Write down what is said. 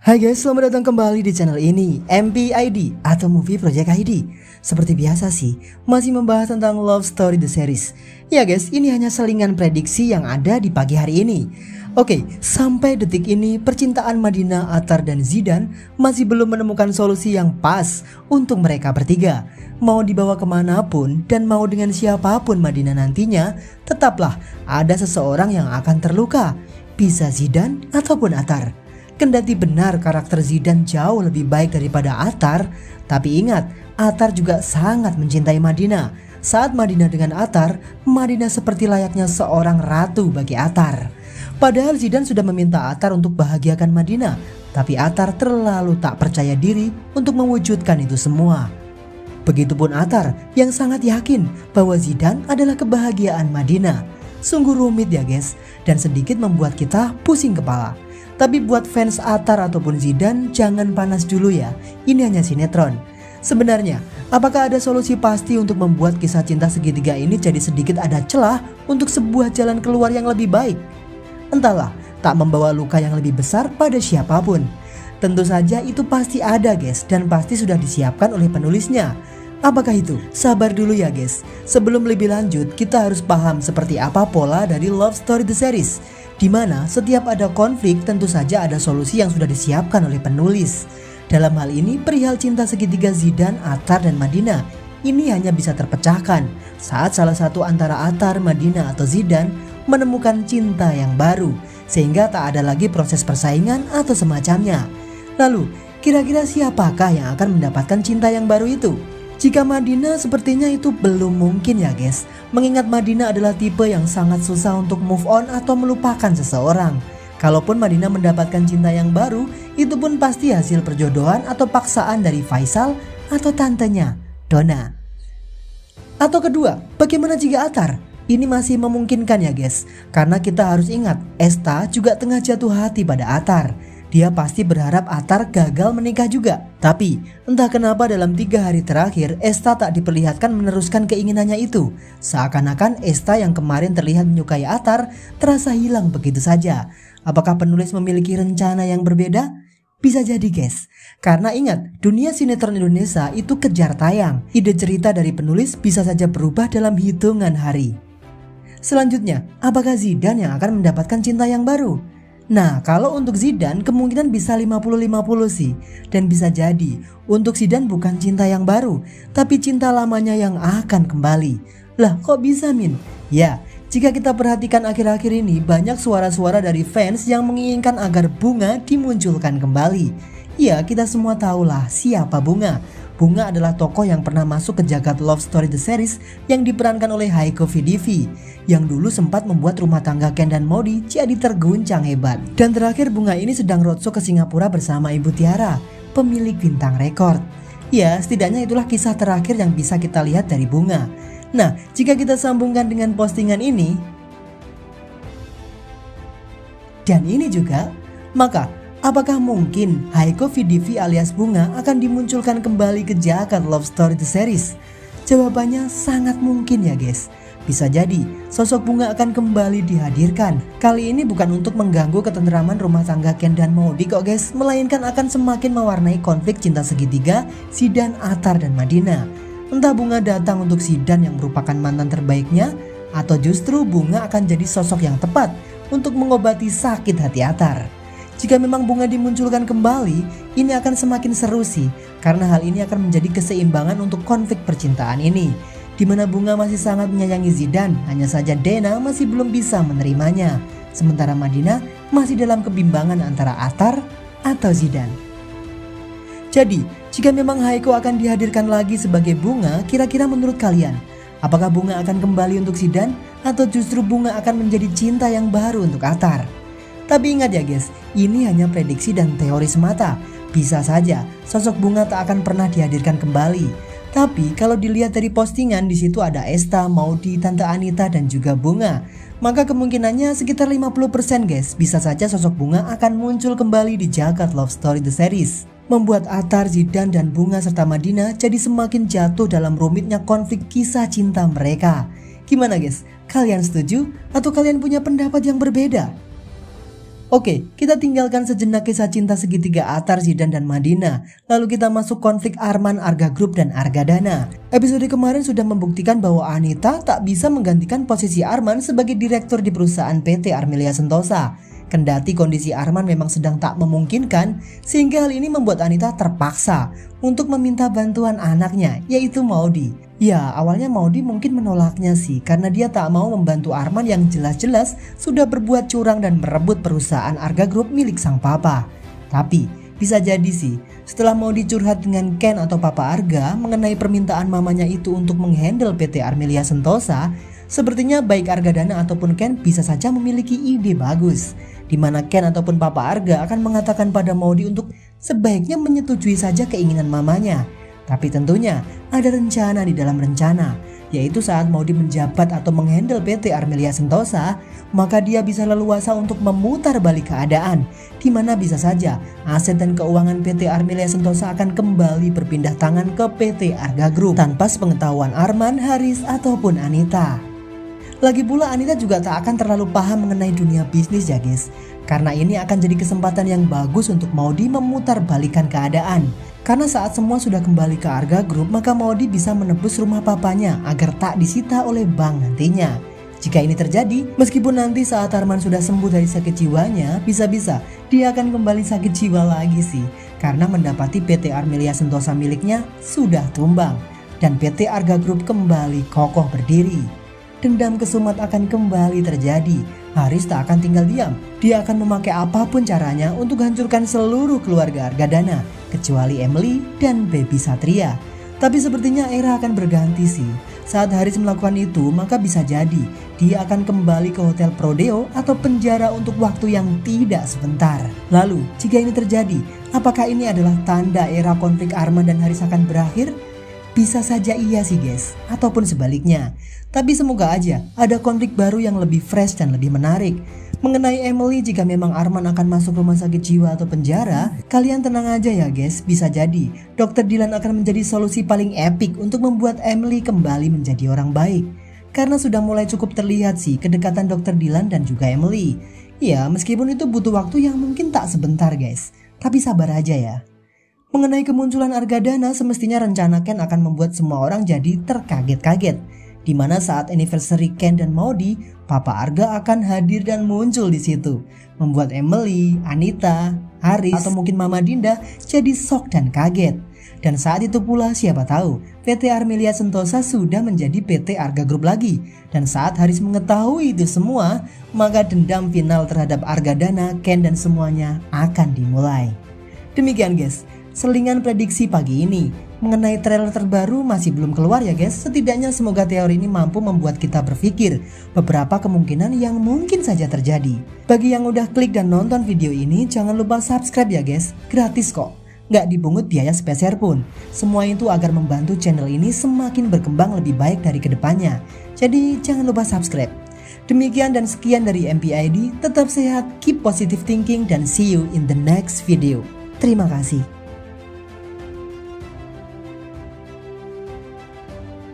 Hai guys, selamat datang kembali di channel ini, MPID atau Movie Project ID. Seperti biasa sih, masih membahas tentang Love Story The Series. Ya guys, ini hanya selingan prediksi yang ada di pagi hari ini. Oke, sampai detik ini percintaan Madinah, Attar, dan Zidan masih belum menemukan solusi yang pas untuk mereka bertiga. Mau dibawa kemanapun dan mau dengan siapapun Madinah nantinya, tetaplah ada seseorang yang akan terluka. Bisa Zidan ataupun Attar. Kendati benar karakter Zidan jauh lebih baik daripada Attar, tapi ingat, Attar juga sangat mencintai Madinah. Saat Madinah dengan Attar, Madinah seperti layaknya seorang ratu bagi Attar. Padahal Zidan sudah meminta Attar untuk bahagiakan Madinah, tapi Attar terlalu tak percaya diri untuk mewujudkan itu semua. Begitupun Attar yang sangat yakin bahwa Zidan adalah kebahagiaan Madinah. Sungguh rumit ya guys, dan sedikit membuat kita pusing kepala. Tapi buat fans Attar ataupun Zidan, jangan panas dulu ya, ini hanya sinetron. Sebenarnya, apakah ada solusi pasti untuk membuat kisah cinta segitiga ini jadi sedikit ada celah untuk sebuah jalan keluar yang lebih baik? Entahlah, tak membawa luka yang lebih besar pada siapapun. Tentu saja itu pasti ada guys, dan pasti sudah disiapkan oleh penulisnya. Apakah itu? Sabar dulu ya guys. Sebelum lebih lanjut, kita harus paham seperti apa pola dari Love Story The Series, di mana setiap ada konflik tentu saja ada solusi yang sudah disiapkan oleh penulis. Dalam hal ini perihal cinta segitiga Zidan, Attar, dan Madinah ini hanya bisa terpecahkan saat salah satu antara Attar, Madinah, atau Zidan menemukan cinta yang baru, sehingga tak ada lagi proses persaingan atau semacamnya. Lalu kira-kira siapakah yang akan mendapatkan cinta yang baru itu? Jika Madinah sepertinya itu belum mungkin ya guys, mengingat Madinah adalah tipe yang sangat susah untuk move on atau melupakan seseorang. Kalaupun Madinah mendapatkan cinta yang baru, itu pun pasti hasil perjodohan atau paksaan dari Faisal atau tantenya, Donna. Atau kedua, bagaimana jika Attar? Ini masih memungkinkan ya guys, karena kita harus ingat Esta juga tengah jatuh hati pada Attar. Dia pasti berharap Attar gagal menikah juga. Tapi entah kenapa dalam 3 hari terakhir Esta tak diperlihatkan meneruskan keinginannya itu. Seakan-akan Esta yang kemarin terlihat menyukai Attar terasa hilang begitu saja. Apakah penulis memiliki rencana yang berbeda? Bisa jadi guys. Karena ingat, dunia sinetron Indonesia itu kejar tayang. Ide cerita dari penulis bisa saja berubah dalam hitungan hari. Selanjutnya, apakah Zidan yang akan mendapatkan cinta yang baru? Nah, kalau untuk Zidan kemungkinan bisa 50-50 sih. Dan bisa jadi untuk Zidan bukan cinta yang baru, tapi cinta lamanya yang akan kembali. Lah kok bisa Min? Ya, jika kita perhatikan akhir-akhir ini banyak suara-suara dari fans yang menginginkan agar Bunga dimunculkan kembali. Ya, kita semua tahulah siapa Bunga. Bunga adalah tokoh yang pernah masuk ke jagat Love Story The Series yang diperankan oleh Haiko Vidivi, yang dulu sempat membuat rumah tangga Ken dan Modi jadi terguncang hebat. Dan terakhir Bunga ini sedang roadshow ke Singapura bersama Ibu Tiara, pemilik Bintang Record. Ya, setidaknya itulah kisah terakhir yang bisa kita lihat dari Bunga. Nah, jika kita sambungkan dengan postingan ini dan ini juga, maka apakah mungkin Haiko Vidivi alias Bunga akan dimunculkan kembali ke jagat Love Story The Series? Jawabannya sangat mungkin ya guys. Bisa jadi sosok Bunga akan kembali dihadirkan. Kali ini bukan untuk mengganggu ketenteraman rumah tangga Ken dan Modi kok guys, melainkan akan semakin mewarnai konflik cinta segitiga Zidan, Attar, dan Madinah. Entah Bunga datang untuk Zidan yang merupakan mantan terbaiknya, atau justru Bunga akan jadi sosok yang tepat untuk mengobati sakit hati Attar. Jika memang Bunga dimunculkan kembali, ini akan semakin seru sih, karena hal ini akan menjadi keseimbangan untuk konflik percintaan ini, di mana Bunga masih sangat menyayangi Zidan, hanya saja Dena masih belum bisa menerimanya, sementara Madinah masih dalam kebimbangan antara Attar atau Zidan. Jadi, jika memang Haiko akan dihadirkan lagi sebagai Bunga, kira-kira menurut kalian, apakah Bunga akan kembali untuk Zidan, atau justru Bunga akan menjadi cinta yang baru untuk Attar? Tapi ingat ya guys, ini hanya prediksi dan teori semata. Bisa saja sosok Bunga tak akan pernah dihadirkan kembali. Tapi kalau dilihat dari postingan, di situ ada Esta, Maudy, Tante Anita, dan juga Bunga. Maka kemungkinannya sekitar 50% guys. Bisa saja sosok Bunga akan muncul kembali di jagat Love Story The Series, membuat Attar, Zidan, dan Bunga serta Madinah jadi semakin jatuh dalam rumitnya konflik kisah cinta mereka. Gimana guys? Kalian setuju? Atau kalian punya pendapat yang berbeda? Oke, kita tinggalkan sejenak kisah cinta segitiga Athar, Zidan, dan Madinah. Lalu kita masuk konflik Arman, Arga Group, dan Argadana. Episode kemarin sudah membuktikan bahwa Anita tak bisa menggantikan posisi Arman sebagai direktur di perusahaan PT Armilia Sentosa. Kendati kondisi Arman memang sedang tak memungkinkan, sehingga hal ini membuat Anita terpaksa untuk meminta bantuan anaknya, yaitu Maudy. Ya, awalnya Maudy mungkin menolaknya sih, karena dia tak mau membantu Arman yang jelas-jelas sudah berbuat curang dan merebut perusahaan Arga Group milik sang papa. Tapi, bisa jadi sih, setelah Maudy curhat dengan Ken atau Papa Arga mengenai permintaan mamanya itu untuk menghandle PT Armilia Sentosa, sepertinya baik Argadana ataupun Ken bisa saja memiliki ide bagus, di mana Ken ataupun Papa Arga akan mengatakan pada Maudy untuk sebaiknya menyetujui saja keinginan mamanya. Tapi tentunya ada rencana di dalam rencana, yaitu saat Maudy menjabat atau menghandle PT Armilia Sentosa, maka dia bisa leluasa untuk memutar balik keadaan, di mana bisa saja aset dan keuangan PT Armilia Sentosa akan kembali berpindah tangan ke PT Arga Group tanpa sepengetahuan Arman, Haris, ataupun Anita. Lagi pula Anita juga tak akan terlalu paham mengenai dunia bisnis ya guys, karena ini akan jadi kesempatan yang bagus untuk Maudy memutar balikan keadaan. Karena saat semua sudah kembali ke Arga Group, maka Maudy bisa menebus rumah papanya agar tak disita oleh bank nantinya. Jika ini terjadi, meskipun nanti saat Arman sudah sembuh dari sakit jiwanya, bisa-bisa dia akan kembali sakit jiwa lagi sih, karena mendapati PT Armilia Sentosa miliknya sudah tumbang dan PT Arga Group kembali kokoh berdiri. Dendam kesumat akan kembali terjadi. Haris tak akan tinggal diam. Dia akan memakai apapun caranya untuk hancurkan seluruh keluarga Argadana, kecuali Emily dan Baby Satria. Tapi sepertinya era akan berganti sih. Saat Haris melakukan itu, maka bisa jadi dia akan kembali ke Hotel Prodeo atau penjara untuk waktu yang tidak sebentar. Lalu, jika ini terjadi, apakah ini adalah tanda era konflik Arman dan Haris akan berakhir? Bisa saja iya sih guys, ataupun sebaliknya. Tapi semoga aja ada konflik baru yang lebih fresh dan lebih menarik. Mengenai Emily, jika memang Arman akan masuk rumah sakit jiwa atau penjara, kalian tenang aja ya guys, bisa jadi Dr. Dylan akan menjadi solusi paling epic untuk membuat Emily kembali menjadi orang baik. Karena sudah mulai cukup terlihat sih kedekatan Dr. Dylan dan juga Emily. Ya, meskipun itu butuh waktu yang mungkin tak sebentar guys, tapi sabar aja ya. Mengenai kemunculan Argadana, semestinya rencana Ken akan membuat semua orang jadi terkaget-kaget. Dimana saat anniversary Ken dan Maudy, Papa Arga akan hadir dan muncul di situ, membuat Emily, Anita, Haris, atau mungkin Mama Dinda jadi shock dan kaget. Dan saat itu pula siapa tahu PT Armilia Sentosa sudah menjadi PT Arga Group lagi. Dan saat Haris mengetahui itu semua, maka dendam final terhadap Argadana, Ken dan semuanya akan dimulai. Demikian guys, selingan prediksi pagi ini. Mengenai trailer terbaru masih belum keluar ya guys. Setidaknya semoga teori ini mampu membuat kita berpikir beberapa kemungkinan yang mungkin saja terjadi. Bagi yang udah klik dan nonton video ini, jangan lupa subscribe ya guys. Gratis kok, nggak dipungut biaya sepeser pun. Semua itu agar membantu channel ini semakin berkembang lebih baik dari kedepannya. Jadi jangan lupa subscribe. Demikian dan sekian dari MPID. Tetap sehat, keep positive thinking, dan see you in the next video. Terima kasih.